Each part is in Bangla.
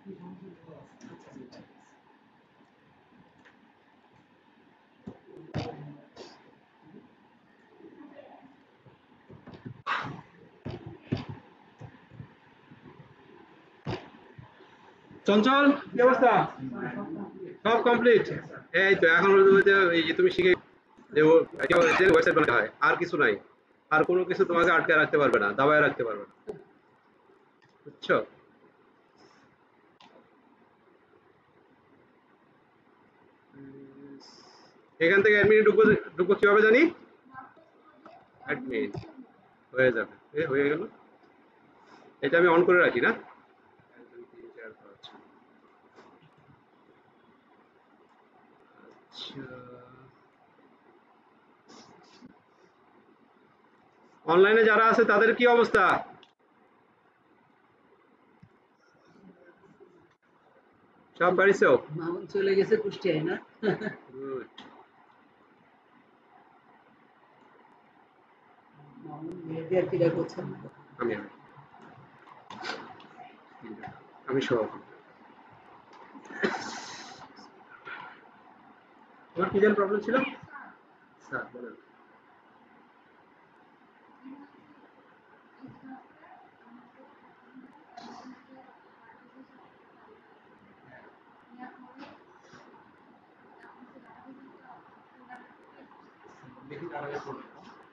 চঞ্চল কি অবস্থা? সব কমপ্লিট। এই তো এখন এই যে তুমি শিখে যে ওয়েবসাইট বানাতে হয়, আর কিছু নাই। আর কোনো কিছু তোমাকে আটকে রাখতে পারবে না, দাবায় রাখতে পারবে না, বুঝছো? এখান থেকে অ্যাডমিনে ঢুকবো। ঢুকবো কিভাবে জানি? অ্যাডমিন হয়ে যাবে। হয়ে গেল। এটা আমি অন করে রাখি না? 1 2 3 4 5। আচ্ছা, অনলাইনে যারা আছে তাদের কি অবস্থা? সব বাড়িছো? মামুন চলে গেছে কুষ্টিয়ায় না? গুড। মামুন মেয়েদের আর কিরা করছেন? আমি আমি আমি সব। তোমার কি যেন প্রবলেম ছিল? স্যার বলেন। দেখি তার আগে করবো।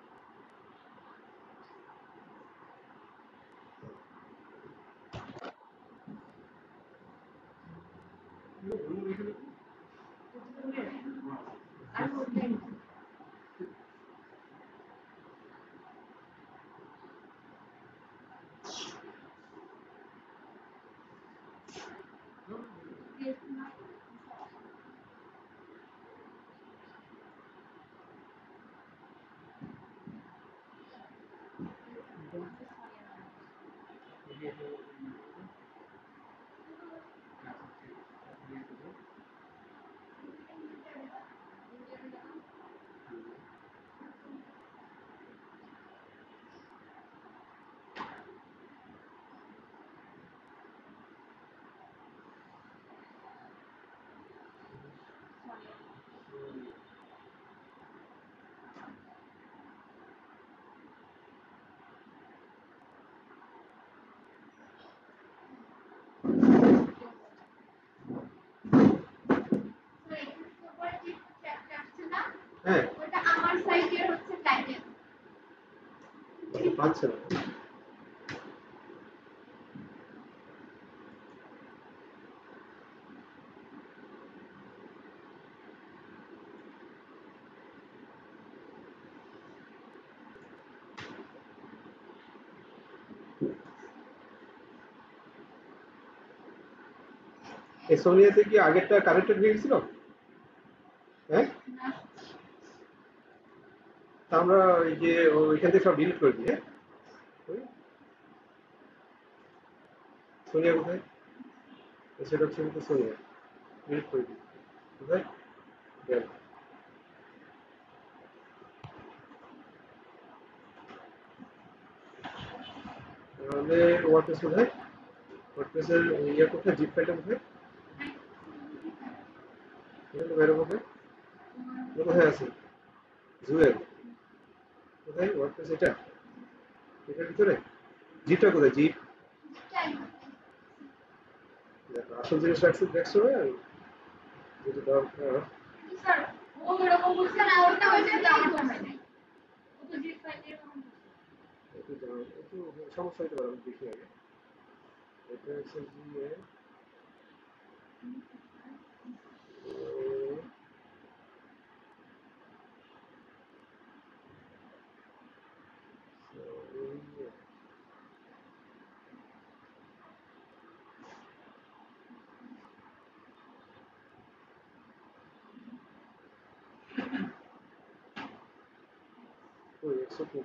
হ্যাঁ, ওটা আমার সাইটের হচ্ছে টাইটেল। পাচ্ছে না। এই সোনিয়াতে কি আগেরটা কানেক্টেড হয়ে গেছিল? হ্যাঁ, তা আমরা এই যে ওইখান থেকে সব ডিলিট করে দিই। হ্যাঁ, সোনিয়া কোথায়? সেটা হচ্ছে কিন্তু সোনিয়া, ডিলিট করে দিই। কোথায়? দেখ, তাহলে ওয়ার্ডপ্রেস কোথায়? ওয়ার্ডপ্রেসের ইয়ে কোথায়? জিপ ফাইলটা কোথায়? এখানে বাইরে কোথায়? এটা কোথায় আছে? জুয়েল কোথায়? ওয়ার্ডপ্রেস এটা, এটার ভিতরে জিপটা কোথায়? জিপ দেখো, আসল জিনিস রাখছি দেখছো ভাই, যেটা দরকার। স্যার ও এরকম বলছে না, ওটা হয়েছে তো আমার সময় নেই। ও তো জিপ ফাইল এরকম একটু সমস্যা হতে পারে, আমি দেখি আগে। এটা হচ্ছে গিয়ে ওই 120।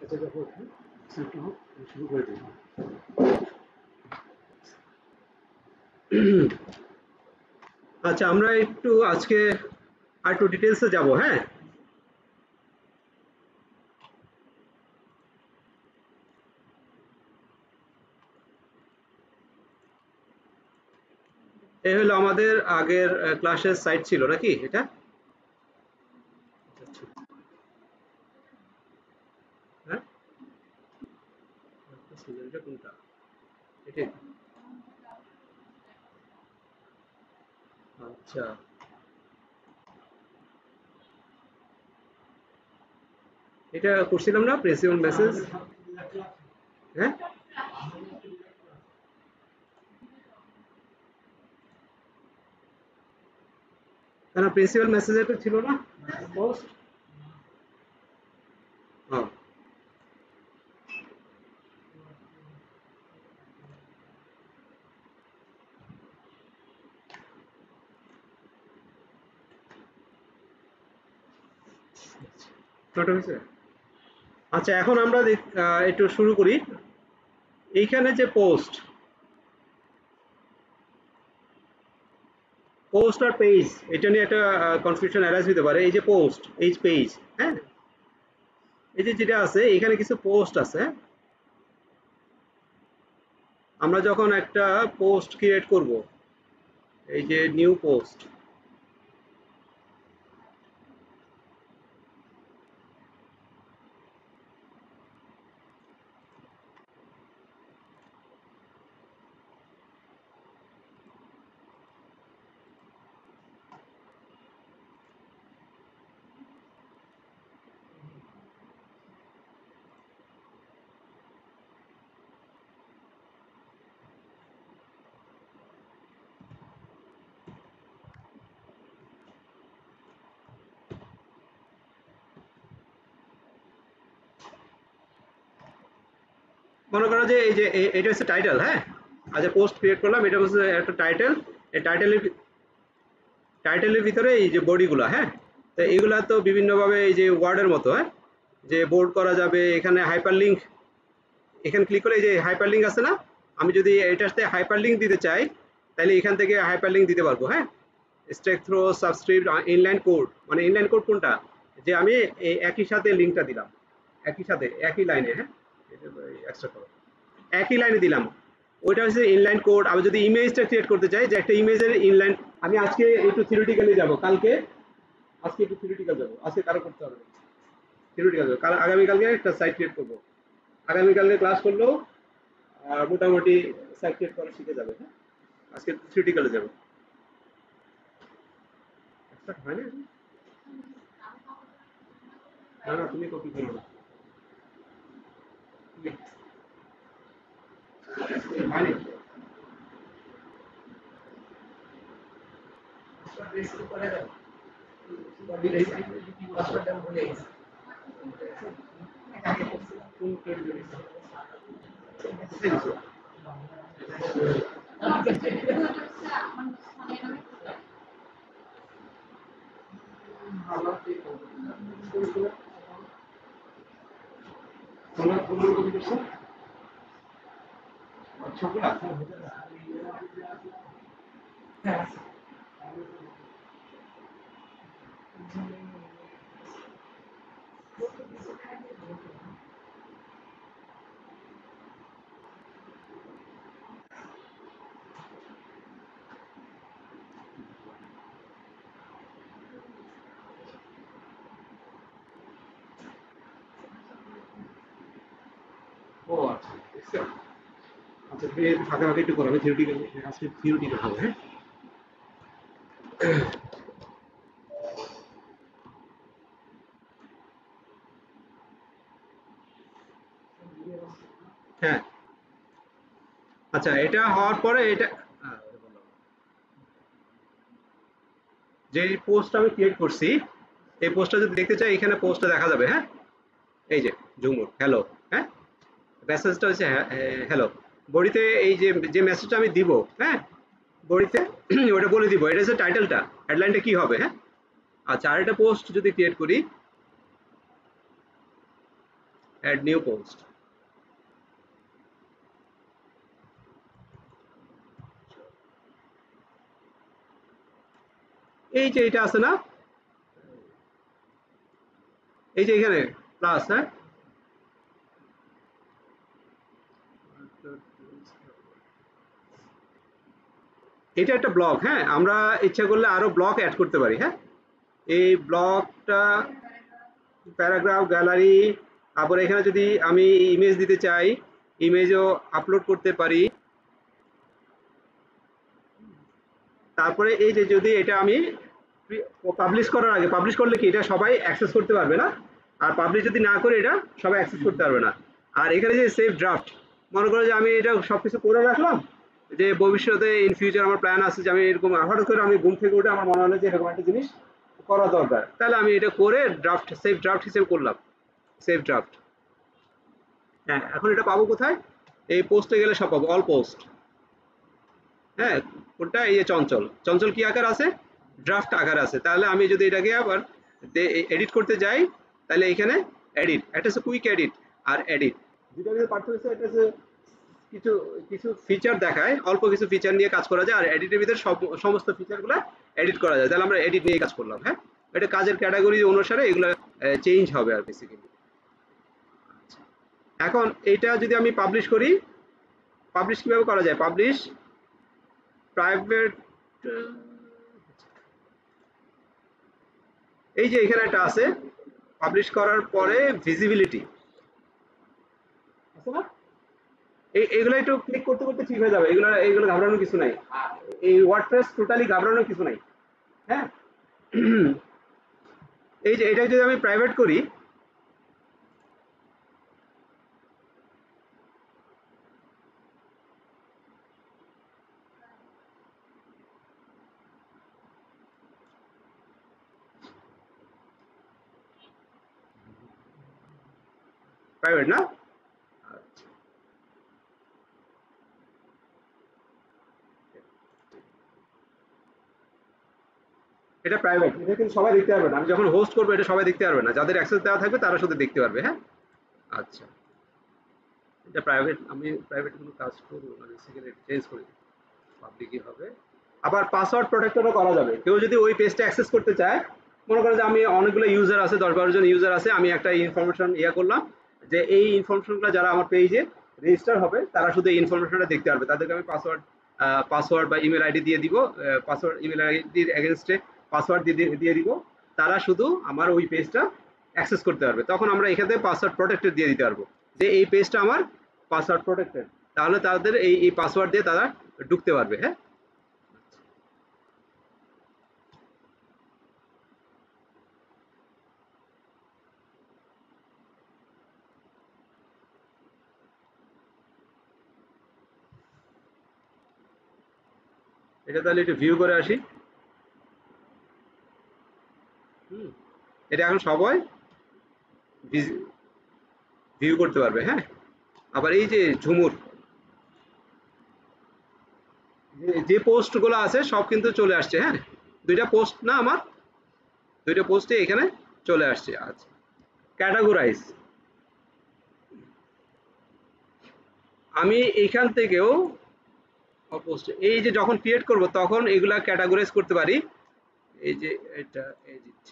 আচ্ছা দেখো একটু শুরু করে দিই। আচ্ছা আমরা একটু আজকে আর একটু ডিটেলসে যাব। হ্যাঁ, এই হলো আমাদের আগের ক্লাসের সাইট ছিল নাকি এটা? হ্যাঁ, এটা কোনটা? এটা? আচ্ছা, এটা করছিলাম না প্রিন্সিপাল মেসেজ? হ্যাঁ, কেন প্রিন্সিপাল মেসেজ এটা ছিল না পোস্ট? হ্যাঁ, ছোট হয়েছে। আচ্ছা এখন আমরা একটু শুরু করি। এইখানে যে পোস্ট, পোস্ট আর পেজ, এটা নিয়ে একটা কনফিউশন অ্যারাইজ হতে পারে। এই যে পোস্ট, এই পেজ, হ্যাঁ, এই যে যেটা আছে এখানে কিছু পোস্ট আছে। হ্যাঁ? আমরা যখন একটা পোস্ট ক্রিয়েট করব, এই যে নিউ পোস্ট, মনে করো যে এই যে এটা হচ্ছে টাইটেল। হ্যাঁ, আচ্ছা পোস্ট ক্রিয়েট করলাম, এটা হচ্ছে একটা টাইটেল। এই টাইটেলের ভিতরে এই যে বডিগুলো, হ্যাঁ, তো এইগুলা তো বিভিন্নভাবে এই যে ওয়ার্ডের মতো, হ্যাঁ, যে বোর্ড করা যাবে। এখানে হাইপার লিঙ্ক, এখানে ক্লিক করে এই যে হাইপার লিঙ্ক আছে না, আমি যদি এটাতে হাইপার লিঙ্ক দিতে চাই তাহলে এখান থেকে হাইপার লিঙ্ক দিতে পারবো। হ্যাঁ, strikethrough, subscript, inline code, মানে ইনলাইন কোড কোনটা, যে আমি এই একই সাথে লিঙ্কটা দিলাম, একই সাথে একই লাইনে। হ্যাঁ, এক্সট্রা করো, একই লাইনে দিলাম, ওইটা হচ্ছে ইনলাইন কোড। আমি যদি ইমেজটা ক্রিয়েট করতে চাই, যে একটা ইমেজের ইনলাইন, আমি আজকে একটু থিওরিটিক্যালি যাব, কালকে আজকে একটু থিওরিটিক্যাল যাব, আজকে কারো করতে হবে না, থিওরিটিক্যাল যাব, কাল আগামীকালকে একটা সাইট ক্রিয়েট করবো। আগামীকালকে ক্লাস করলেও মোটামুটি সাইট ক্রিয়েট করা শিখে যাবে। হ্যাঁ, আজকে থিওরিটিক্যালে যাব। একটা হয় না? না না, তুমি কপি করো না, মানে করে দাও। পাসওয়ার্ডটা ভুলে গেছি। কপি করছো সবগুলা? ও আচ্ছা, দেখছো? আচ্ছা তুমি ফাঁকা ফাঁকা একটু করো, আমি থিওরিটিক্যাল, আজকে থিওরিটিক্যাল হবে। হ্যাঁ, হ্যাঁ, আচ্ছা এটা হওয়ার পরে এটা যে পোস্ট আমি ক্রিয়েট করছি, এই পোস্টটা যদি দেখতে চাই এখানে পোস্টটা দেখা যাবে। হ্যাঁ, এই যে ঝুমুর হ্যালো, হ্যাঁ, মেসেজটা হচ্ছে হ্যালো। বডিতে এই যে যে মেসেজটা আমি দিব, হ্যাঁ, বডিতে ওটা বলে দিব, এটা হচ্ছে টাইটেলটা, হেডলাইনটা কি হবে। হ্যাঁ, আচ্ছা আর একটা পোস্ট যদি ক্রিয়েট করি, অ্যাড নিউ পোস্ট। এই যে এটা আছে না, এই যে এখানে প্লাস, হ্যাঁ এটা একটা ব্লক। হ্যাঁ, আমরা ইচ্ছা করলে আরো ব্লক অ্যাড করতে পারি। হ্যাঁ, এই ব্লকটা প্যারাগ্রাফ, গ্যালারি, তারপরে এখানে যদি আমি ইমেজ দিতে চাই ইমেজও আপলোড করতে পারি। তারপরে এই যে যদি এটা আমি পাবলিশ করার আগে, পাবলিশ করলে কি এটা সবাই অ্যাক্সেস করতে পারবে না, আর পাবলিশ যদি না করে এটা সবাই অ্যাক্সেস করতে পারবে না। আর এখানে যে সেভ ড্রাফট, মনে করো যে আমি এটা সবকিছু করে রাখলাম, যে ভবিষ্যতে ইন ফিউচার আমার প্ল্যান আছে যে আমি এরকম হঠাৎ করে আমি ঘুম থেকে উঠে আমার মনে হলো যে এরকম একটা জিনিস করা দরকার, তাহলে আমি এটা করে ড্রাফট, সেভ ড্রাফট হিসেবে করলাম, সেভ ড্রাফট। হ্যাঁ, এখন এটা পাবো কোথায়? এই পোস্টে গেলে সব পাবো, অল পোস্ট। হ্যাঁ, কোনটা? এই যে চঞ্চল, চঞ্চল কি আকার আছে? ড্রাফট আকার আছে। তাহলে আমি যদি এটাকে আবার এডিট করতে যাই, তাহলে এখানে এডিট, একটা হচ্ছে কুইক এডিট আর এডিট, দুটার মধ্যে পার্থক্য হচ্ছে একটা হচ্ছে কিছু কিছু ফিচার দেখায়, অল্প কিছু ফিচার নিয়ে কাজ করা যায়, আর এডিটের ভিতরে সমস্ত ফিচারগুলো এডিট করা যায়। তাহলে আমরা এডিট নিয়ে কাজ করলাম। হ্যাঁ, এটা কাজের ক্যাটাগরি অনুসারে এগুলো চেঞ্জ হবে আর বেসিক্যালি। এখন এইটা যদি আমি পাবলিশ করি, পাবলিশ কিভাবে করা যায়? পাবলিশ প্রাইভেট, এই যে এখানে একটা আছে, পাবলিশ করার পরে ভিজিবিলিটি আছে না, এইগুলো একটু ক্লিক করতে করতে ঠিক হয়ে যাবে, এগুলো এইগুলো ঘাবড়ানোর কিছু নাই, এই ওয়ার্ডপ্রেস টোটালি ঘাবড়ানোর কিছু নাই। হ্যাঁ, এই যে এটা যদি আমি প্রাইভেট করি, প্রাইভেট না, এটা প্রাইভেট, এটা কিন্তু সবাই দেখতে পারবে না। আমি যখন হোস্ট করবো এটা সবাই দেখতে পারবে না, যাদের অ্যাক্সেস দেওয়া থাকবে তারা শুধু দেখতে পারবে। হ্যাঁ, আচ্ছা, এটা প্রাইভেট, আমি প্রাইভেট কোনো কাজ করবো না, বেসিক্যালি চেঞ্জ করে দিই, পাবলিকই হবে। আবার পাসওয়ার্ড প্রোটেক্টরও করা যাবে। কেউ যদি ওই পেজটা অ্যাক্সেস করতে চায়, মনে করো যে আমি অনেকগুলো ইউজার আছে, 10-12 জন ইউজার আছে, আমি একটা ইনফরমেশন করলাম যে এই ইনফরমেশনগুলো যারা আমার পেজে রেজিস্টার হবে তারা শুধু এই ইনফরমেশনটা দেখতে পারবে, তাদেরকে আমি পাসওয়ার্ড বা ইমেল আইডি দিয়ে দিব, পাসওয়ার্ড ইমেল আইডির এগেনস্টে পাসওয়ার্ড দিয়ে দিব, তারা শুধু আমার ওই পেজটা অ্যাক্সেস করতে পারবে। তখন আমরা এখান থেকে পাসওয়ার্ড প্রোটেক্টেড দিয়ে দিতে পারবো যে এই পেজটা আমার পাসওয়ার্ড প্রোটেক্টেড, তাহলে তাদের এই পাসওয়ার্ড দিয়ে তারা ঢুকতে পারবে। হ্যাঁ, এটা তাহলে একটু ভিউ করে আসি। এটা এখন সবাই ভিউ করতে পারবে। হ্যাঁ, আবার এই যে ঝুমুর, যে পোস্ট গুলো আছে সব কিন্তু চলে আসছে। হ্যাঁ, দুইটা পোস্ট না আমার, দুইটা পোস্টে এখানে চলে আসছে। আচ্ছা, ক্যাটাগরাইজ, আমি এইখান থেকেও পোস্ট, এই যে যখন ক্রিয়েট করব তখন এগুলা ক্যাটাগরাইজ করতে পারি। এই যে এটা এডিট,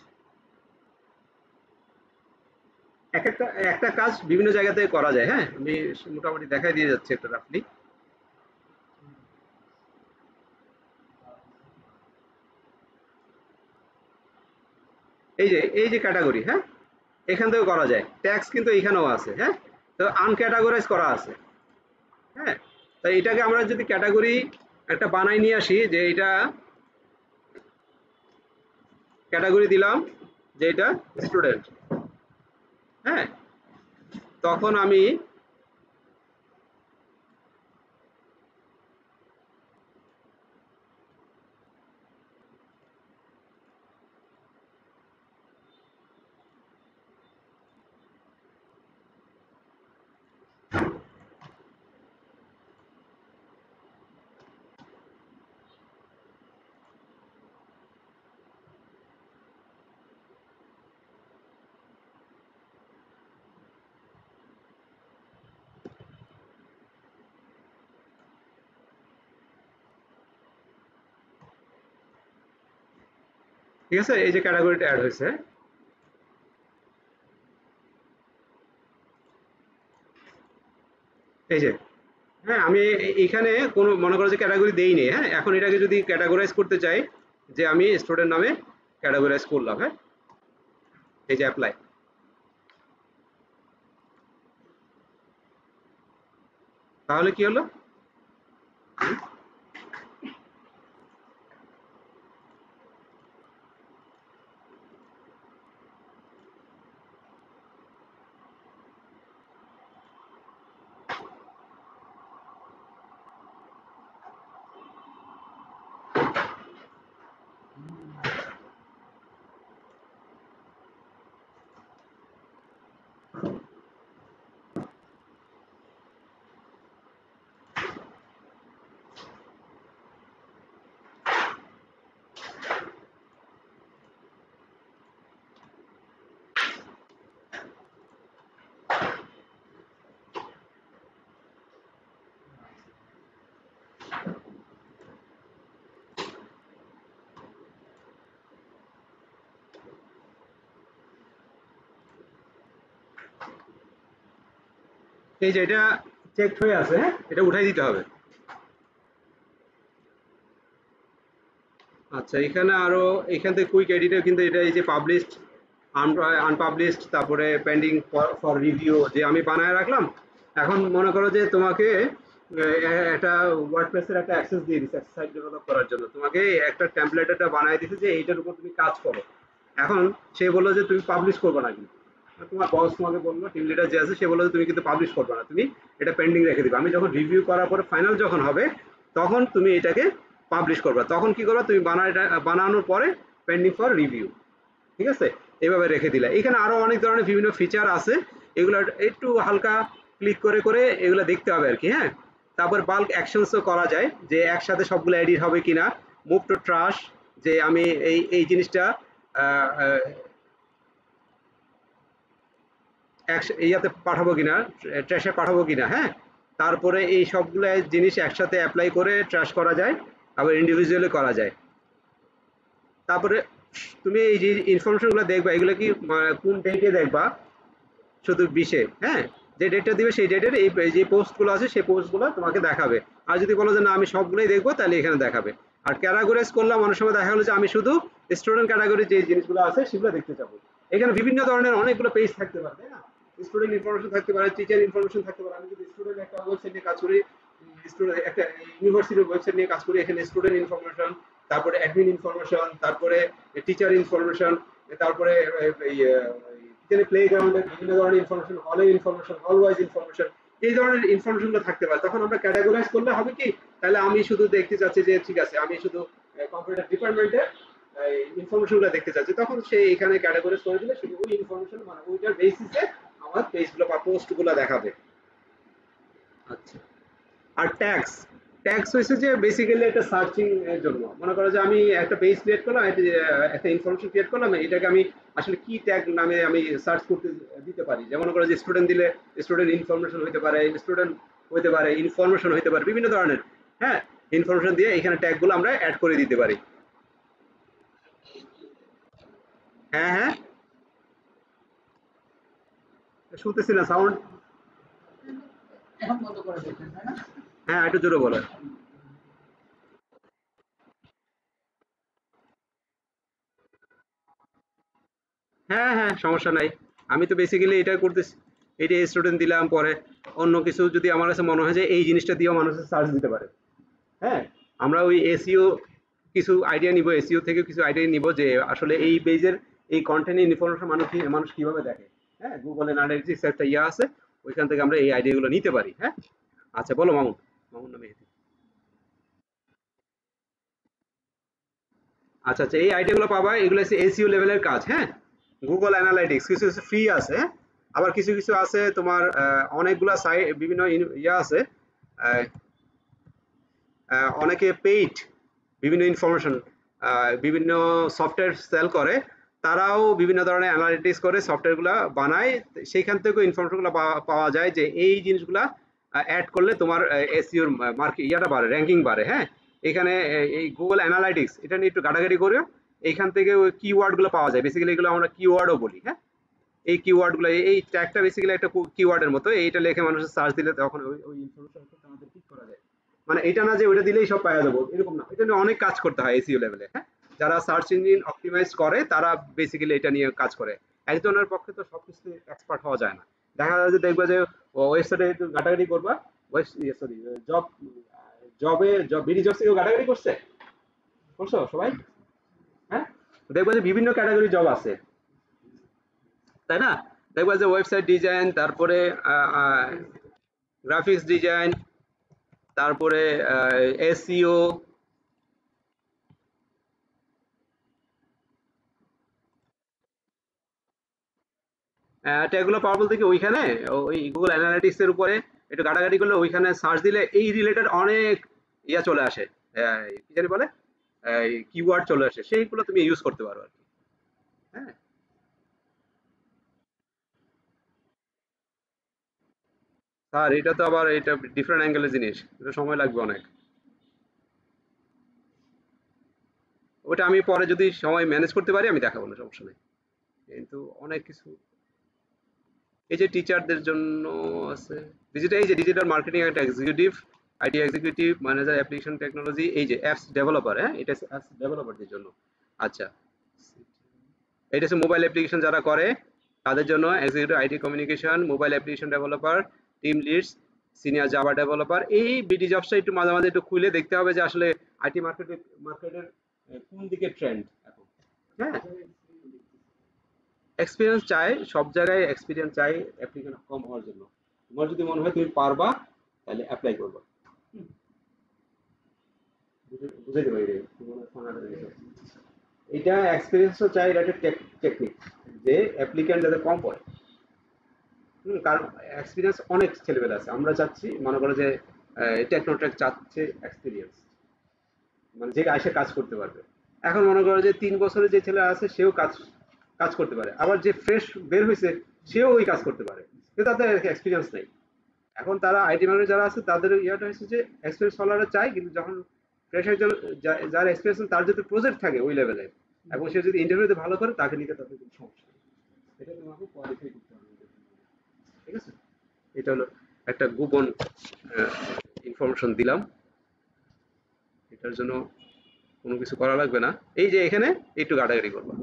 এক একটা একটা কাজ বিভিন্ন জায়গা থেকে করা যায়। হ্যাঁ, আমি মোটামুটি দেখাই দিয়ে যাচ্ছি একটা রাফলি। এই যে ক্যাটাগরি, হ্যাঁ, এখান থেকে করা যায়। ট্যাক্স কিন্তু এখানেও আছে। হ্যাঁ, তো আনক্যাটাগরাইজ করা আছে। হ্যাঁ, তাই এটাকে আমরা যদি ক্যাটাগরি একটা বানাই নিয়ে আসি, যে এটা ক্যাটাগরি দিলাম যে এটা স্টুডেন্ট। হ্যাঁ, তখন আমি ঠিক আছে, এই যে ক্যাটাগরিটা অ্যাড হয়েছে, এই যে, হ্যাঁ আমি এখানে কোনো মনে করো যে ক্যাটাগরি দেই নেই, হ্যাঁ এখন এটাকে যদি ক্যাটাগরাইজ করতে চাই, যে আমি স্টুডেন্ট নামে ক্যাটাগরাইজ করলাম, হ্যাঁ এই যে অ্যাপ্লাই, তাহলে কি হলো, এই যে এটা চেক হয়ে আছে, হ্যাঁ এটা উঠাই দিতে হবে। আচ্ছা এখানে আরো এখান থেকে কুইক এডিটর কিন্তু এটা এই যে পাবলিশড, আনপাবলিশড, তারপরে পেন্ডিং ফর রিভিউ যে আমি বানায় রাখলাম। এখন মনে করো যে তোমাকে একটা ওয়ার্ডপ্রেসের একটা অ্যাক্সেস দিয়ে দিচ্ছে সাইট ডেভেলপ করার জন্য, তোমাকে একটা টেমপ্লেট একটা বানায় দিচ্ছে যে এইটার উপর তুমি কাজ করো। এখন সে বললো যে তুমি পাবলিশ করবে না, কিন্তু তোমার বস তোমাকে বললো, টিম লিডার যে আছে সে বললো যে তুমি কিন্তু পাবলিশ করবে না, তুমি এটা পেন্ডিং রেখে দিবে, আমি যখন রিভিউ করার পরে ফাইনাল যখন হবে তখন তুমি এটাকে পাবলিশ করবে। তখন কি করবে, তুমি বানানোর পরে পেন্ডিং ফর রিভিউ, ঠিক আছে, এইভাবে রেখে দিলে। এখানে আরো অনেক ধরনের বিভিন্ন ফিচার আছে, এগুলো একটু হালকা ক্লিক করে করে এগুলো দেখতে হবে আর কি, হ্যাঁ। তারপর বাল্ক অ্যাকশনসও করা যায়, যে একসাথে সবগুলো এডিট হবে কিনা। মুভ টু ট্রাশ, যে আমি এই জিনিসটা ইয়াতে পাঠাবো কিনা, ট্র্যাশে পাঠাবো কিনা, হ্যাঁ। তারপরে এই সবগুলো জিনিস একসাথে অ্যাপ্লাই করে ট্র্যাশ করা যায়, আবার ইন্ডিভিজুয়ালি করা যায়। তারপরে তুমি এই যে ইনফরমেশনগুলো দেখবা, এগুলো কি কোন ডেটে দেখবা, শুধু 20-এ, হ্যাঁ যে ডেটটা দিবে সেই ডেটের এই যে পোস্টগুলো আছে সেই পোস্টগুলো তোমাকে দেখাবে। আর যদি বলো যে না আমি সবগুলোই দেখবো, তাহলে এখানে দেখাবে। আর ক্যাটাগরাইজ করলাম, অনেক সময় দেখা গেলো যে আমি শুধু স্টুডেন্ট ক্যাটাগরি যে জিনিসগুলো আছে সেগুলো দেখতে চাবো। এখানে বিভিন্ন ধরনের অনেকগুলো পেজ থাকতে পারে, তাই না? স্টুডেন্ট ইনফরমেশন থাকতে পারে, টিচার ইনফরমেশন থাকতে পারে। আমি যদি স্টুডেন্ট একটা ওয়েবসাইট নিয়ে কাজ করি, স্টুডেন্ট একটা ইউনিভার্সিটির ওয়েবসাইট নিয়ে কাজ করি, এখানে স্টুডেন্ট ইনফরমেশন, তারপরে অ্যাডমিন ইনফরমেশন, তারপরে টিচার ইনফরমেশন, তারপরে এখানে প্লে গ্রাউন্ডের বিভিন্ন ধরনের ইনফরমেশন, হলের ইনফরমেশন, হল ওয়াইজ ইনফরমেশন, এই ধরনের ইনফরমেশনগুলো থাকতে পারে। তখন আমরা ক্যাটাগরাইজ করলে হবে কি, তাহলে আমি শুধু দেখতে চাচ্ছি যে ঠিক আছে আমি শুধু কম্পিউটার ডিপার্টমেন্টের ইনফরমেশনগুলো দেখতে চাচ্ছি, তখন সে এখানে ক্যাটাগরাইজ করে দিলে শুধু ওই ইনফরমেশন মানে ওইটার বেসিসে আমার পেজগুলো বা পোস্টগুলো দেখাবে। আচ্ছা, আর ট্যাগস, ট্যাগস হয়েছে যে বেসিক্যালি একটা সার্চিং এর জন্য। মনে করো যে আমি একটা পেজ ক্রিয়েট করলাম, একটা ইনফরমেশন ক্রিয়েট করলাম, এটাকে আমি আসলে কি ট্যাগ নামে আমি সার্চ করতে দিতে পারি। যেমন মনে করো যে স্টুডেন্ট দিলে স্টুডেন্ট ইনফরমেশন হতে পারে, স্টুডেন্ট হতে পারে, ইনফরমেশন হতে পারে, বিভিন্ন ধরনের, হ্যাঁ ইনফরমেশন দিয়ে এখানে ট্যাগগুলো আমরা অ্যাড করে দিতে পারি। হ্যাঁ হ্যাঁ, শুনতেছি না সাউন্ড। এখন বন্ধ করে দেখেন, তাই না? হ্যাঁ একটু জোরে বলো। হ্যাঁ হ্যাঁ, সমস্যা নাই। আমি তো বেসিক্যালি এটা করতেছি, এটা স্টুডেন্ট দিলাম, পরে অন্য কিছু যদি আমার কাছে মনে হয় যে এই জিনিসটা দিয়েও মানুষ সার্চ দিতে পারে, হ্যাঁ আমরা ওই এসইও কিছু আইডিয়া নিব, এসইও থেকে কিছু আইডিয়া নিব যে আসলে এই পেজের এই কন্টেন্ট ইনফরমেশন মানুষ কিভাবে দেখে। হ্যাঁ গুগল অ্যানালিটিক্স একটা ইয়ে আছে, ওইখান থেকে আমরা এই আইডিয়াগুলো নিতে পারি, হ্যাঁ। আচ্ছা বলো মামুন, মামুন নামে। আচ্ছা আচ্ছা, এই আইডিয়াগুলো পাবা, এগুলো হচ্ছে এসইও লেভেলের কাজ, হ্যাঁ। গুগল অ্যানালাইটিক্স কিছু কিছু ফ্রি আছে, হ্যাঁ? আবার কিছু কিছু আছে তোমার অনেকগুলা সাইট বিভিন্ন ইয়া আছে, আহ, অনেকে পেইড বিভিন্ন ইনফরমেশন, বিভিন্ন সফটওয়্যার সেল করে, তারাও বিভিন্ন ধরনের অ্যানালিটিক্স করে সফটওয়্যারগুলো বানায়, সেইখান থেকেও ইনফরমেশনগুলো পাওয়া যায় যে এই জিনিসগুলা অ্যাড করলে তোমার এসইওর মার্কেট ইয়াটা বাড়ে, র্যাঙ্কিং বাড়ে, হ্যাঁ। এখানে এই গুগল অ্যানালাইটিক্স এটা নিয়ে একটু ঘাটাঘাটি করিও, এইখান থেকে ওই কিওয়ার্ড গুলো পাওয়া যায়, বেসিক্যালি এগুলো আমরা কিওয়ার্ডও বলি। হ্যাঁ, এই কিওয়ার্ড গুলো, এই ট্যাগটা বেসিক্যালি একটা কিওয়ার্ডের মতো, এইটা লিখে মানুষের সার্চ দিলে তখন ওই ওই ইনফরমেশন আমাদের ঠিক করা যায়। মানে এটা না যে ওটা দিলেই সব পাওয়া যাবো এরকম না, এটা নিয়ে অনেক কাজ করতে হয় এসইও লেভেলে। হ্যাঁ, যারা সার্চ ইঞ্জিন অপটিমাইজ করে তারা বেসিক্যালি এটা নিয়ে কাজ করে। একজনের পক্ষে তো সবকিছু এক্সপার্ট হওয়া যায় না। দেখা যায় যে দেখবা যে ওয়েবসাইটে একটু ঘাটাঘাটি করবা, sorry job job BD jobs কেউ ঘাটাঘাটি করছো সবাই? হ্যাঁ, দেখবা যে বিভিন্ন ক্যাটাগরি জব আছে, তাই না? দেখবা যে ওয়েবসাইট ডিজাইন, তারপরে গ্রাফিক্স ডিজাইন, তারপরে এসইও, ট্যাগগুলো পাওয়া বলতে কি ওইখানে ওই গুগল অ্যানালিটিক্স এর উপরে একটু ঘাটাঘাটি করলে ওইখানে সার্চ দিলে এই রিলেটেড অনেক ইয়া চলে আসে, কি জানি বলে, কিওয়ার্ড চলে আসে, সেইগুলো তুমি ইউজ করতে পারো আর কি। হ্যাঁ, স্যার এটা তো আবার এটা ডিফারেন্ট অ্যাঙ্গেলের জিনিস, এটা সময় লাগবে অনেক। ওটা আমি পরে যদি সময় ম্যানেজ করতে পারি আমি দেখাবো, না সমস্যা নেই। কিন্তু অনেক কিছু, এই যে টিচারদের জন্য আছে ডিজিটাল, এই যে ডিজিটাল মার্কেটিং একটা executive, IT executive, manager application technology, এই যে অ্যাপস ডেভেলপার। হ্যাঁ, এটা অ্যাপস ডেভেলপারদের জন্য। আচ্ছা, এটা হচ্ছে মোবাইল অ্যাপ্লিকেশন যারা করে তাদের জন্য executive IT communication, mobile application developer, team leads, senior Java developer. এই বিডি জবসটা একটু মাঝে মাঝে একটু খুলে দেখতে হবে যে আসলে আইটি মার্কেটের কোন দিকে ট্রেন্ড এখন। হ্যাঁ, এক্সপিরিয়েন্স চাই, সব জায়গায় এক্সপিরিয়েন্স চাই অ্যাপ্লিকেন্ট কম হওয়ার জন্য। তোমার যদি মনে হয় তুমি পারবা তাহলে অ্যাপ্লাই করবা। বুঝে দেবো এটা এক্সপিরিয়েন্সও চাই, এটা একটা টেকনিক যে অ্যাপ্লিক্যান্ট যাতে কম পড়ে। কারণ এক্সপিরিয়েন্স অনেক ছেলেবেলা আছে, আমরা চাচ্ছি মনে করো যে টেকনোটেক চাচ্ছে এক্সপিরিয়েন্স, মানে যে এসে কাজ করতে পারবে। এখন মনে করো যে 3 বছরের যে ছেলে আছে সেও কাজ কাজ করতে পারে, আবার যে ফ্রেশ বের হয়েছে সেও ওই কাজ করতে পারে, কিন্তু তাদের এক্সপিরিয়েন্স নেই। এখন তারা আইটি ম্যানেজার যারা আছে তাদের ইয়াটা হচ্ছে যে এক্সপিরিয়েন্স হলাররা চায়, কিন্তু যখন ফ্রেশ একজন যার এক্সপিরিয়েন্স তার যদি প্রজেক্ট থাকে ওই লেভেলে এবং সে যদি ইন্টারভিউতে ভালো করে তাকে নিতে তাদের কোনো সমস্যা নেই। এটা তোমাকে কোয়ালিফাই করতে হবে, ঠিক আছে? এটা হলো একটা গোপন ইনফরমেশন দিলাম, এটার জন্য কোনো কিছু করা লাগবে না। এই যে এখানে একটু ঘাটাঘাটি করবা।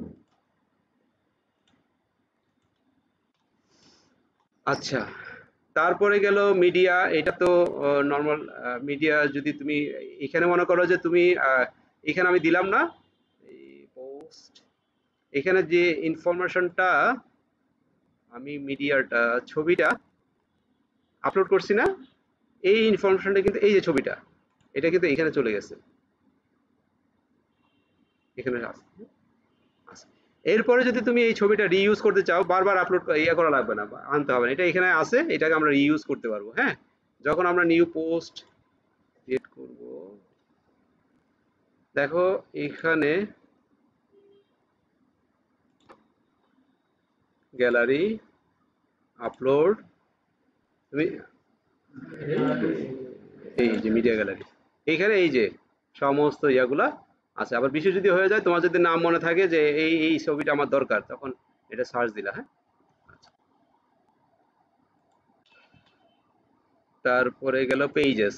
আচ্ছা, তারপরে গেল মিডিয়া। এটা তো নর্মাল মিডিয়া। যদি তুমি এখানে মনে করো যে তুমি এখানে আমি দিলাম না এই পোস্ট, এখানে যে ইনফরমেশনটা আমি মিডিয়াটা ছবিটা আপলোড করছি না, এই ইনফরমেশনটা কিন্তু এই যে ছবিটা এটা কিন্তু এখানে চলে গেছে, এখানে আছে। এরপরে যদি তুমি এই ছবিটা রিইউজ করতে চাও, বারবার আপলোড ইয়া করা লাগবে না, আনতে হবে না, এটা এখানে আছে, এটাকে আমরা রিইউজ করতে পারবো। হ্যাঁ, যখন আমরা নিউ পোস্ট ক্রিয়েট করব, দেখো এখানে গ্যালারি আপলোড, তুমি এই যে মিডিয়া গ্যালারি, এইখানে এই যে সমস্ত ইয়াগুলা আছে। আবার বিশেষ যদি হয়ে যায়, তোমার যদি নাম মনে থাকে যে এই এই ছবিটা আমার দরকার, তখন এটা সার্চ দিলা। হ্যাঁ, তারপরে গেল পেজেস।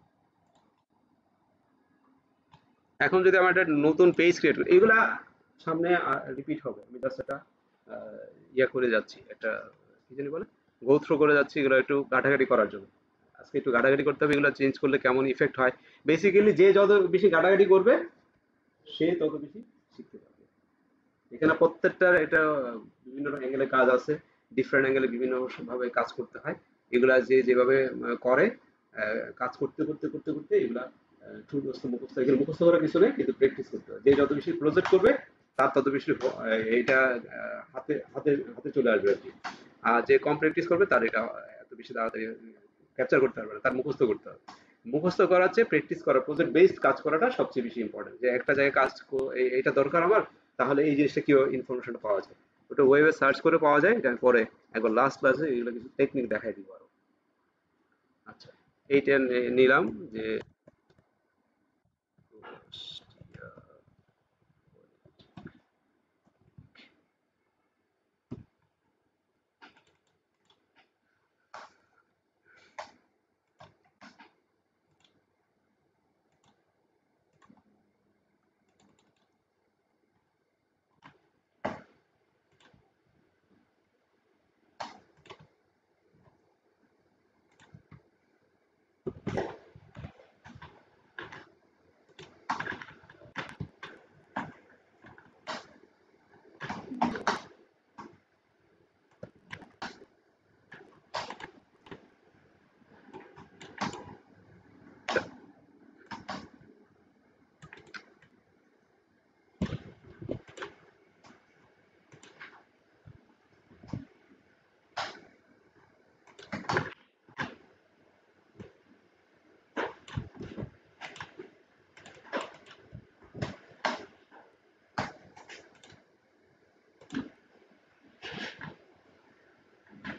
এখন যদি আমার একটা নতুন পেজ ক্রিয়েট করি, এগুলা সামনে রিপিট হবে, আমি জাস্ট একটা ইয়া করে যাচ্ছি, একটা কি জানি বলে গো থ্রু করে যাচ্ছি এগুলো একটু ঘাটাঘাটি করার জন্য। আজকে একটু ঘাটাঘাটি করতে হবে, এগুলো চেঞ্জ করলে কেমন ইফেক্ট হয়। বেসিক্যালি যে যত বেশি ঘাটাঘাটি করবে সে তত বেশি শিখতে পারবে। এখানে প্রত্যেকটার এটা বিভিন্ন অ্যাঙ্গেলে কাজ আছে, ডিফারেন্ট অ্যাঙ্গেলে বিভিন্ন ভাবে কাজ করতে হয়। এগুলা যে যেভাবে করে কাজ করতে করতে করতে করতে এগুলা ঠুনস্থ মুখস্থ, এগুলো মুখস্থ করার কিছু নেই, কিন্তু প্র্যাকটিস করতে হয়। যে যত বেশি প্রজেক্ট করবে তার তত বেশি এটা হাতে হাতে হাতে চলে আসবে আর কি। আর যে কম প্র্যাকটিস করবে তার এটা এত বেশি তাড়াতাড়ি ক্যাপচার করতে পারবে না, তার মুখস্থ করতে হবে। মুখস্থ করার চেয়ে প্র্যাকটিস করা, প্রজেক্ট বেসড কাজ করাটা সবচেয়ে বেশি ইম্পর্টেন্ট। যে একটা জায়গায় কাজ এটা দরকার আমার, তাহলে এই জিনিসটা কি ইনফরমেশনটা পাওয়া যায়, ওটা ওয়েবে সার্চ করে পাওয়া যায়। এটা পরে একবার লাস্ট ক্লাসে এগুলো কিছু টেকনিক দেখাই দিব আরো। আচ্ছা, এইটা নিলাম যে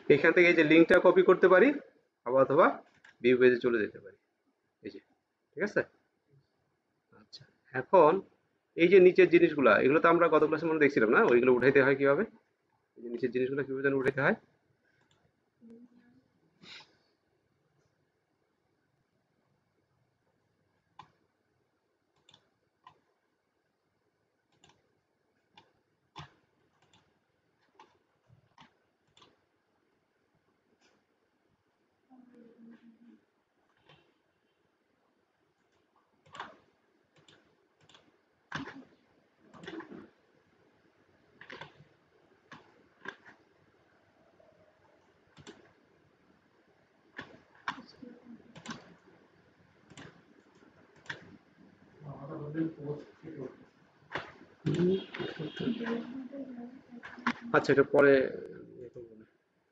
এখান থেকে এই যে লিঙ্কটা কপি করতে পারি অথবা ভিউ পেজে চলে যেতে পারি, এই যে, ঠিক আছে। আচ্ছা, এখন এই যে নিচের জিনিসগুলা, এগুলো তো আমরা গত ক্লাসে মনে দেখছিলাম না, ওইগুলো উঠাইতে হয় কিভাবে, এই যে নিচের জিনিসগুলো কিভাবে যেন উঠাইতে হয়। আচ্ছা, এটা পরে ইয়ে করবো না।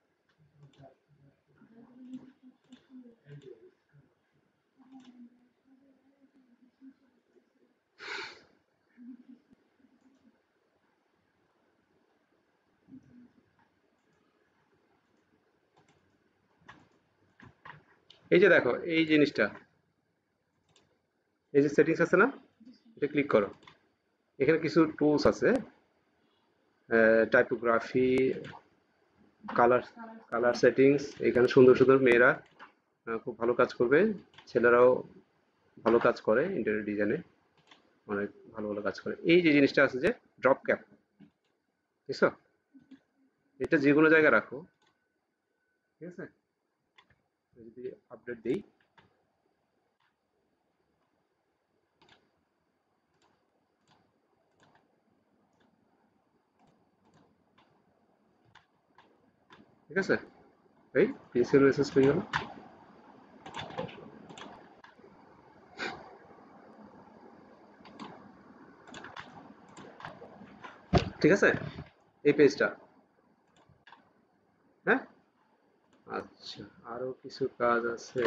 এই যে দেখো এই জিনিসটা, এই যে সেটিংস আছে না, এটা ক্লিক করো। এখানে কিছু টুলস আছে, টাইপোগ্রাফি, কালার কালার সেটিংস। এখানে সুন্দর সুন্দর মেয়েরা খুব ভালো কাজ করবে, ছেলেরাও ভালো কাজ করে ইন্টেরিয়র ডিজাইনে, অনেক ভালো ভালো কাজ করে। এই যে জিনিসটা আছে যে ড্রপ ক্যাপ, বুঝছো, এটা যে কোনো জায়গায় রাখো, ঠিক আছে। যদি আপডেট দিই, ঠিক আছে, এই পেন্সিল মেসেজ হয়ে গেল। ঠিক আছে, এই পেজটা, হ্যাঁ। আচ্ছা, আরো কিছু কাজ আছে।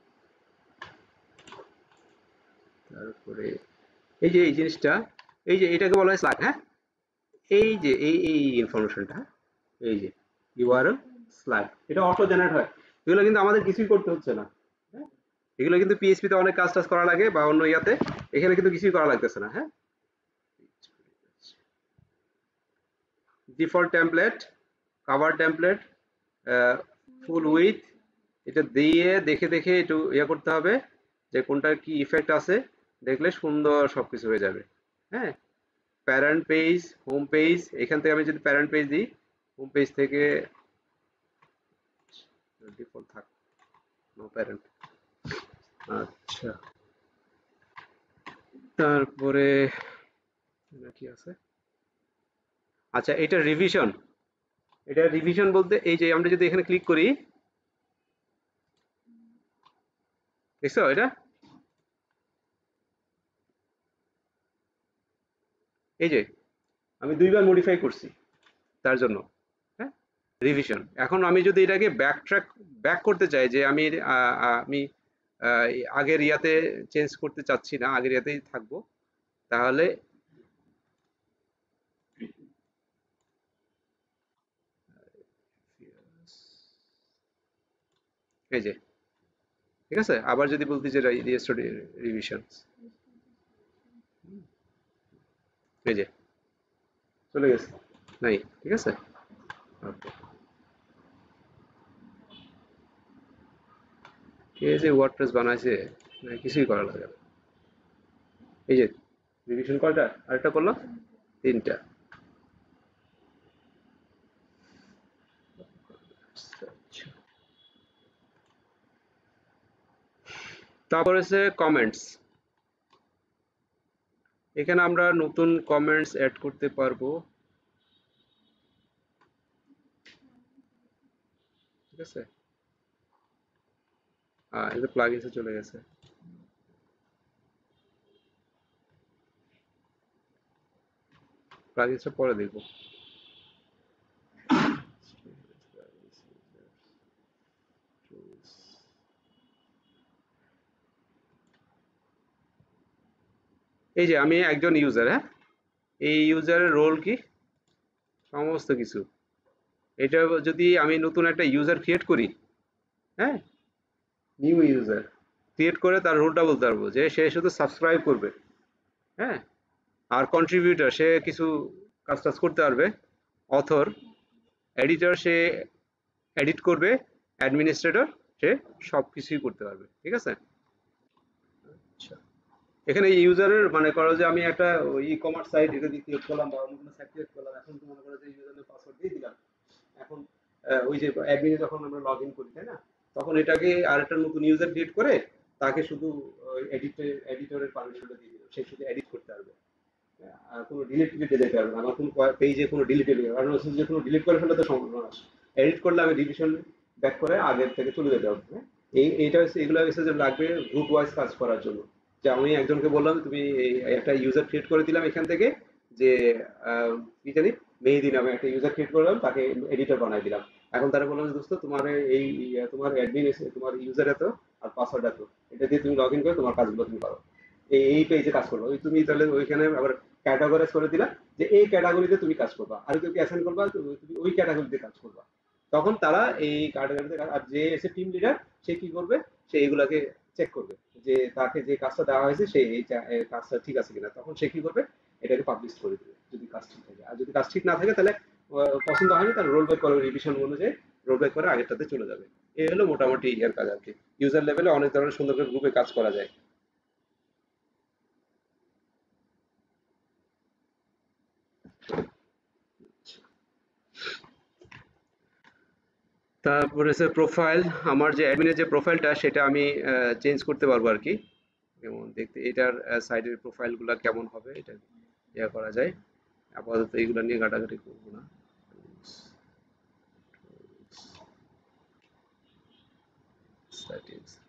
তারপরে এই যে এই জিনিসটা, এই যে এটাকে বলা হয় স্ল্যাগ, হ্যাঁ। এই যে এই ইনফরমেশনটা, এই যে ইউআরএল স্ল্যাগ, এটা অটো জেনারেট হয়। এগুলো কিন্তু আমাদের কিছুই করতে হচ্ছে না, হ্যাঁ? এগুলো কিন্তু পিএইচপি তে অনেক কাজ টাজ করা লাগে বা অন্য ইয়াতে, এখানে কিন্তু কিছুই করা লাগতেছে না, হ্যাঁ। Default template, cover template, full width, এটা দিয়ে দেখে দেখে একটু ইয়ে করতে হবে যে কোনটার কি ইফেক্ট আছে, দেখলে সুন্দর সবকিছু হয়ে যাবে, হ্যাঁ। প্যারেন্ট পেজ, হোম পেজ, এখান থেকে আমি যদি প্যারেন্ট পেজ দিই, হোম পেজ থেকে ডিফল্ট থাক, নো প্যারেন্ট। আচ্ছা, তারপরে কি আছে, আচ্ছা এটা রিভিশন। এটা রিভিশন বলতে এই যে আমরা যদি এখানে ক্লিক করি, দেখছো এটা, এই যে আমি দুইবার মডিফাই করছি তার জন্য, হ্যাঁ, রিভিশন। এখন আমি যদি এটাকে ব্যাক করতে চাই, যে আমি আগের ইয়াতে চেঞ্জ করতে চাচ্ছি না, আগের ইয়াতেই থাকবো, তাহলে এই যে, ঠিক আছে। আবার যদি বলতে যে রিস্টোর রিভিশন, এই যে চলে গেছে, নাই, ঠিক আছে। ওকে, কে যে ওয়ার্ডপ্রেস বানাইছে, না কিছুই করা লাগে না। এই যে রিভিশন কয়টা, আরেকটা করলো, তিনটা। আচ্ছা, তারপর হচ্ছে কমেন্টস। এখানে আমরা নতুন কমেন্টস অ্যাড করতে পারবো, ঠিক আছে। এটা প্লাগইনসে চলে গেছে, প্লাগইনসটা পরে দেখবো। এই যে আমি একজন ইউজার, হ্যাঁ, এই ইউজারের রোল কি, সমস্ত কিছু এটা যদি আমি নতুন একটা ইউজার ক্রিয়েট করি, হ্যাঁ, নিউ ইউজার ক্রিয়েট করে তার রোলটা বলতে পারবো যে সে শুধু সাবস্ক্রাইব করবে, হ্যাঁ, আর কন্ট্রিবিউটর সে কিছু কাজ টাজ করতে পারবে, অথর এডিটর সে এডিট করবে, অ্যাডমিনিস্ট্রেটর সে সব কিছুই করতে পারবে। ঠিক আছে? আচ্ছা, এখানে ইউজারের মানে করো যে আমি একটা ই কমার্স সাইট এটা দিয়ে ক্রিয়েট করলাম বা অন্য কোনো সাইট ক্রিয়েট করলাম, এখন তো মনে করো যে ইউজারের পাসওয়ার্ড দিয়ে দিলাম, এখন ওই যে অ্যাডমিনে যখন আমরা লগ ইন করি, তাই না, তখন এটাকে আরেকটা নতুন ইউজার ক্রিয়েট করে তাকে শুধু এডিটরের পারমিশনটা দিয়ে দিল, সে শুধু এডিট করতে পারবে, আর কোনো ডিলিট টিলিটে যেতে পারবে না, আমার কোনো পেজে কোনো ডিলিট কারণ হচ্ছে যে কোনো ডিলিট করে ফেলে তো সম্ভাবনা আছে, এডিট করলে আমি ডিলিশন ব্যাক করে আগের থেকে চলে যেতে হবে। হ্যাঁ, এইটা হচ্ছে এগুলো হচ্ছে যে লাগবে গ্রুপ ওয়াইজ কাজ করার জন্য, যে আমি একজনকে বললাম তুমি একটা ইউজার ক্রিয়েট করে দিলাম এখান থেকে, যে কি জানি মেহেদি নামে একটা ইউজার ক্রিয়েট করলাম, তাকে এডিটর বানাই দিলাম, এখন তারা বললাম যে দোস্ত তোমার এই তোমার অ্যাডমিন তোমার ইউজার এত আর পাসওয়ার্ড এত, এটা দিয়ে তুমি লগ ইন করে তোমার কাজগুলো তুমি করো, এই পেজে কাজ করবা, ওই তুমি তাহলে ওইখানে আবার ক্যাটাগরাইজ করে দিলা যে এই ক্যাটাগরিতে তুমি কাজ করবা, আর কেউ অ্যাসাইন করবা তুমি ওই ক্যাটাগরিতে কাজ করবা, তখন তারা এই ক্যাটাগরিতে আর যে এসে টিম লিডার সে কি করবে, সে এইগুলাকে চেক করবে যে তাকে যে কাজটা দেওয়া হয়েছে সে এই কাজটা ঠিক আছে কিনা, তখন সে কি করবে এটাকে পাবলিশ করে দেবে যদি কাজ ঠিক থাকে, আর যদি কাজ ঠিক না থাকে তাহলে পছন্দ হয়নি তাহলে রোল ব্যাক করে রিভিশন অনুযায়ী রোল ব্যাক করে আগেরটাতে চলে যাবে। এই হলো মোটামুটি এর কাজ আর কি। ইউজার লেভেলে অনেক ধরনের সুন্দর করে গ্রুপে কাজ করা যায়। তারপরে হচ্ছে প্রোফাইল, আমার যে অ্যাডমিনের যে প্রোফাইলটা সেটা আমি চেঞ্জ করতে পারবো আর কি, যেমন দেখতে এটার সাইডের প্রোফাইলগুলো কেমন হবে এটা ইয়া করা যায়। আপাতত এইগুলো নিয়ে ঘাটাঘাটি করবো না। সেটিংস,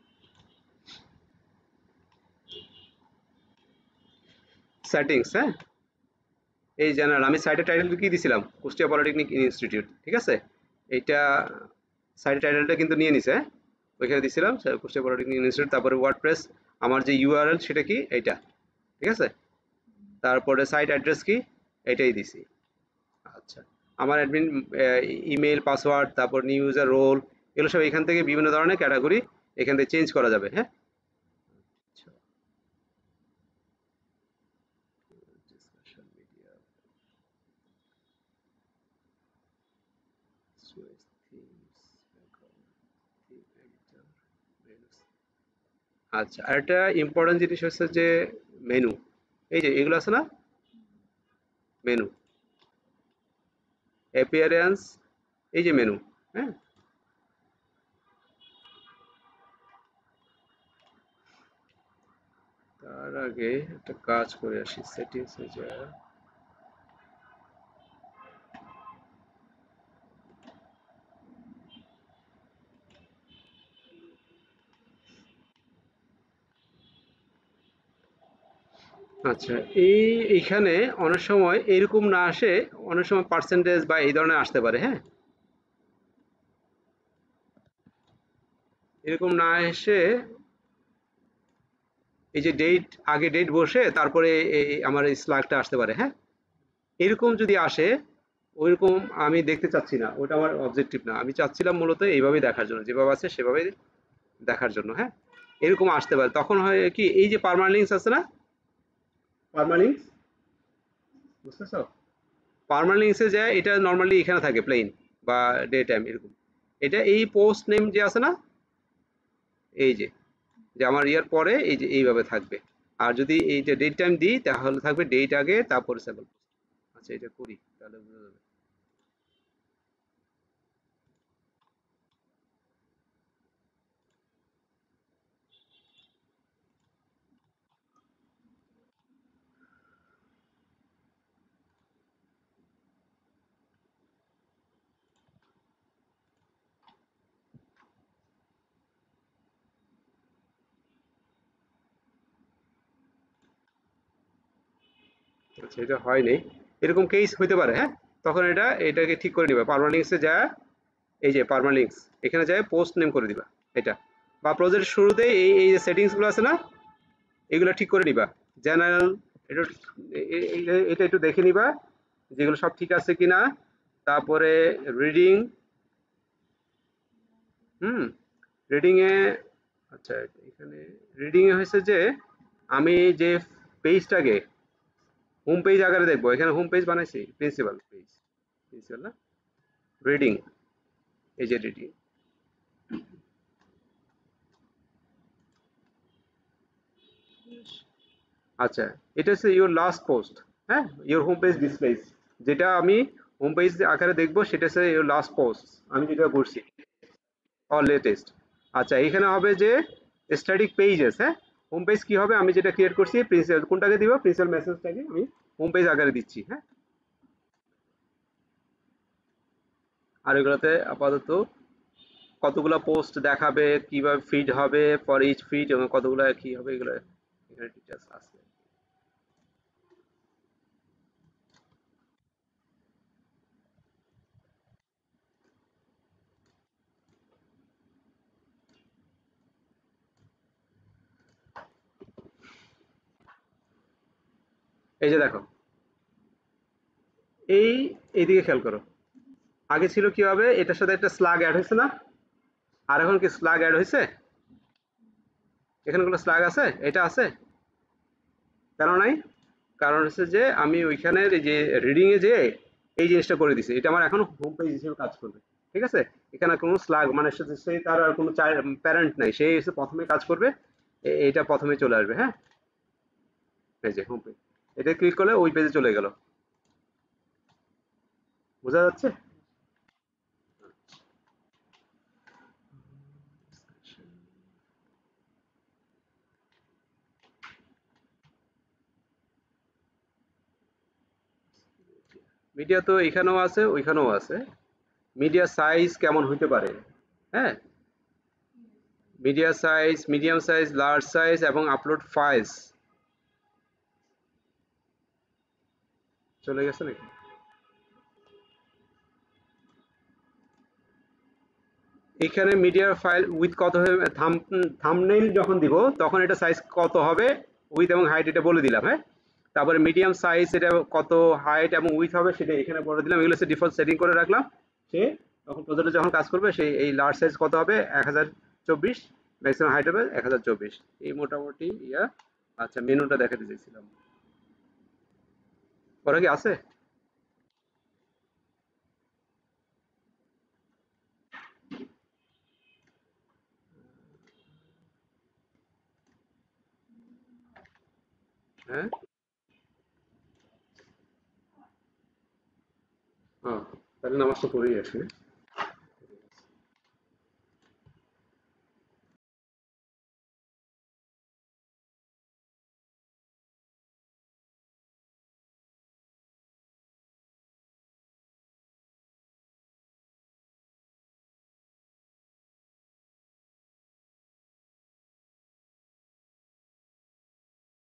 সেটিংস, হ্যাঁ, এই জেনারেল আমি সাইটের টাইটেল কি দিয়েছিলাম, কুষ্টিয়া পলিটেকনিক ইনস্টিটিউট, ঠিক আছে, এইটা সাইটের টাইটেলটা কিন্তু নিয়ে নিছে, হ্যাঁ, ওইখানে দিয়েছিলাম কুষ্টিয়া পলিটেকনিক ইনস্টিটিউট, তারপরে ওয়ার্ডপ্রেস আমার যে ইউআরএল সেটা কি এইটা, ঠিক আছে, তারপরে সাইট অ্যাড্রেস কি এটাই দিছি। আচ্ছা, আমার অ্যাডমিন ইমেল পাসওয়ার্ড তারপর নিউ ইউজার রোল এগুলো সব এখান থেকে বিভিন্ন ধরনের ক্যাটাগরি এখান থেকে চেঞ্জ করা যাবে। হ্যাঁ, আচ্ছা, discussion media, Suez themes, background, theme editor, menus। আচ্ছা, আর একটা ইম্পর্টেন্ট জিনিস হচ্ছে যে মেনু, এই যে এগুলো আছে না মেনু, অ্যাপিয়ারেন্স, এই যে মেনু, হ্যাঁ, তার আগে একটা কাজ করে আসি, সেটিংস এ যায়, আচ্ছা, এইখানে অনেক সময় এরকম না আসে, অনেক সময় পার্সেন্টেজ বা এই ধরনের আসতে পারে। হ্যাঁ, এরকম না এসে এই যে ডেট আগে ডেট বসে তারপরে আমার এই স্ল্যাগটা আসতে পারে। হ্যাঁ, এরকম যদি আসে ওইরকম আমি দেখতে চাচ্ছি না, ওটা আমার অবজেক্টিভ না, আমি চাচ্ছিলাম মূলত এইভাবেই দেখার জন্য, যেভাবে আছে সেভাবেই দেখার জন্য। হ্যাঁ, এরকম আসতে পারে, তখন হয় কি এই যে পার্মালিংস আছে না, পার্মালিংস বুঝতেছ, পার্মালিংসে যায় এটা নর্মালি এখানে থাকে প্লেন বা ডে টাইম এরকম, এটা এই পোস্ট নেম যে আছে না, এই যে যে আমার ইয়ার পরে এই যে এইভাবে থাকবে, আর যদি এই যে ডেট টাইম দিই তাহলে থাকবে ডেট আগে তারপরে সেভেন। আচ্ছা, এটা করি তাহলে বোঝা যাবে। আচ্ছা, এটা হয়নি, এরকম কেস হইতে পারে। হ্যাঁ, তখন এটাকে ঠিক করে নিবা, পার্মালিংসে যায় এই যে পার্মালিংস এখানে যায় পোস্ট নেম করে দিবা এটা, বা প্রজেক্টের শুরুতে এই যে সেটিংসগুলো আছে না এগুলো ঠিক করে নিবা, জেনারেল এটা এটা একটু দেখে নিবা যেগুলো সব ঠিক আছে কিনা, তারপরে রিডিং, রিডিং এ আচ্ছা এখানে রিডিং এ হয়েছে যে আমি যে পেজটাকে হোম পেজ আকারে দেখবো, এখানে হোম পেজ বানাইছি, প্রিন্সিপাল পেজ, প্রিন্সিপাল না, রিডিং, এই যে রিডিং, আচ্ছা এটা হচ্ছে ইওর লাস্ট পোস্ট, হ্যাঁ, ইওর হোম পেজ ডিসপ্লেস, যেটা আমি হোম পেজ আকারে দেখবো সেটা হচ্ছে ইওর লাস্ট পোস্ট আমি যেটা করছি, অর লেটেস্ট। আচ্ছা এখানে হবে যে স্ট্যাটিক পেজেস, হ্যাঁ, হোম পেজ কি হবে, আমি যেটা ক্রিয়েট করছি প্রিন্সিপাল কোনটাকে দিব, প্রিন্সিপাল মেসেজটাকে আমি হোম পেজ আকারে দিচ্ছি, হ্যাঁ। আর এগুলোতে আপাতত কতগুলো পোস্ট দেখাবে, কিভাবে ফিড হবে, ফর ইচ ফিড এবং কতগুলো কি হবে, এগুলো এখানে ডিটেইলস আছে। এই যে দেখো, এইদিকে খেয়াল করো, আগে ছিল কি হবে, এটার সাথে একটা স্লাগ অ্যাড হয়েছে না, আর এখন কি স্লাগ অ্যাড হয়েছে, এখানে কোনো স্লাগ আছে, এটা আছে, কেন নাই, কারণ হচ্ছে যে আমি ওইখানের এই যে রিডিং এ যে এই জিনিসটা করে দিছি, এটা আমার এখন হোম পেজ হিসেবে কাজ করবে, ঠিক আছে। এখানে কোনো স্লাগ মানে সে তার আর কোনো প্যারেন্ট নাই, সে এসে প্রথমে কাজ করবে, এইটা প্রথমে চলে আসবে, হ্যাঁ, এই যে হোম পেজ, এটা ক্লিক করলে ওই পেজে চলে গেল, বোঝা যাচ্ছে। মিডিয়া তো এখানেও আছে ওইখানেও আছে, মিডিয়া সাইজ কেমন হইতে পারে, হ্যাঁ, media size, medium size, large size এবং আপলোড ফাইলস, চলে গেছে নাকি, এখানে মিডিয়া ফাইল উইথ কত হবে, থাম্বনেইল যখন দিব তখন এটা সাইজ কত হবে, উইথ এবং হাইট এটা বলে দিলাম, হ্যাঁ। তারপরে মিডিয়াম সাইজ এটা কত হাইট এবং উইথ হবে সেটা এখানে বলে দিলাম, এগুলো হচ্ছে ডিফল্ট সেটিং করে রাখলাম, সে তখন প্রজেক্টে যখন কাজ করবে সেই এই লার্জ সাইজ কত হবে 1024, ম্যাক্সিমাম হাইট হবে 1024, এই মোটামুটি ইয়া। আচ্ছা মেনুটা দেখাতে চাইছিলাম, ওরা কি আছে, হ্যাঁ, তাহলে নামাজটা পড়েই আসি।